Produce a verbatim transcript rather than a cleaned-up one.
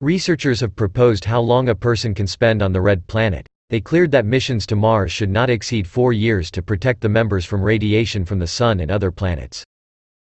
Researchers have proposed how long a person can spend on the red planet. They cleared that missions to Mars should not exceed four years to protect the members from radiation from the Sun and other planets.